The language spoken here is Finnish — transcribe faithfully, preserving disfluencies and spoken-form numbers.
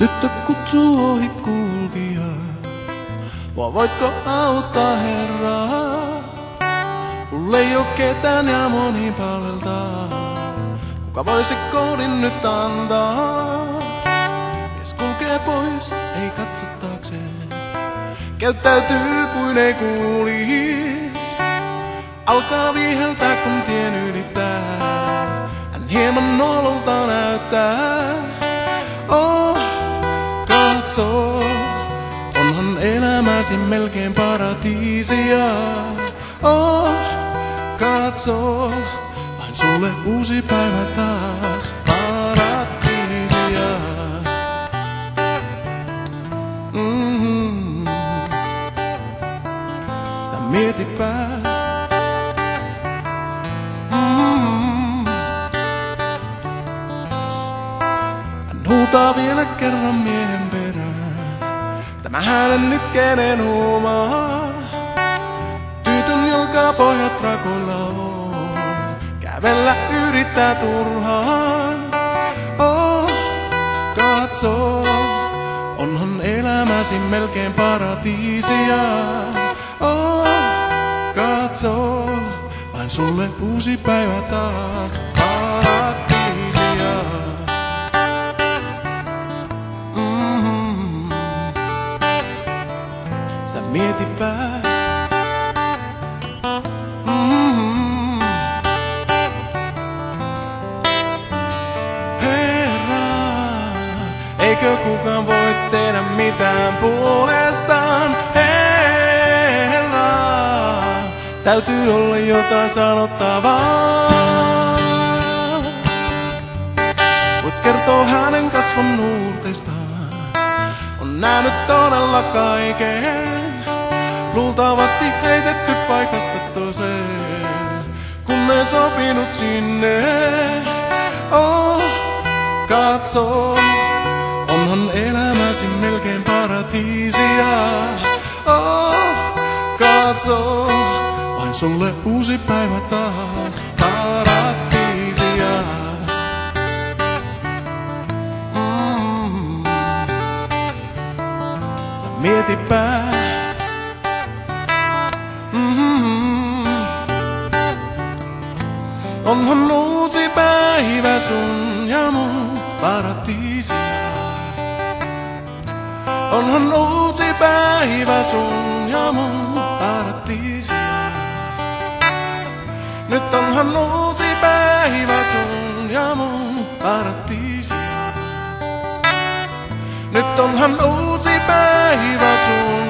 Tyttö kutsuu ohi kulkija, vaan voitko auttaa herraa? Mulla ei oo ketään ja moni palveltaa. Kuka voisi koodin nyt antaa? Mies kulkee pois, ei katso taakseen. Käyttäytyy kuin ei kuulis. Alkaa viheltää kun tien ylittää. Hän hieman nololta näyttää. Oh, katso, onhan elämäsi melkein paratiisia. Oh, katso, vain sulle uusi päivä taas paratiisia. Mm-hmm. Sitä mietipä. Mm-hmm. Hän huutaa vielä kerran miehen perään. Tämä hänen nyt kenen huumaa. Tytön, jonka pojat rakoilla on. Kävellä yrittää turhaan. Oh, katso, onhan elämäsi melkein paratiisia. Oh, katso, vain sulle uusi päivä taas paratiisia. Mm-hmm. Sitä mietipä. Eikö kukaan voi tehdä mitään puolestaan? Herra, täytyy olla jotain sanottavaa. Voit kertoa hänen kasvon nuurteistaan. On nähnyt todella kaiken. Luultavasti heitetty paikasta toiseen, kun ei sopinut sinne. Oh, katso, onhan elämäsi melkein paratiisia. Oh, katso, vain sulle uusi päivä taas paratiisia. Mm. Sitä mietipä. Mm-hmm. Onhan uusi päivä sun ja mun paratiisia. Onhan uusi päivä sun ja mun paratiisia. Nyt onhan uusi päivä sun ja mun paratiisia. Nyt onhan uusi päivä sun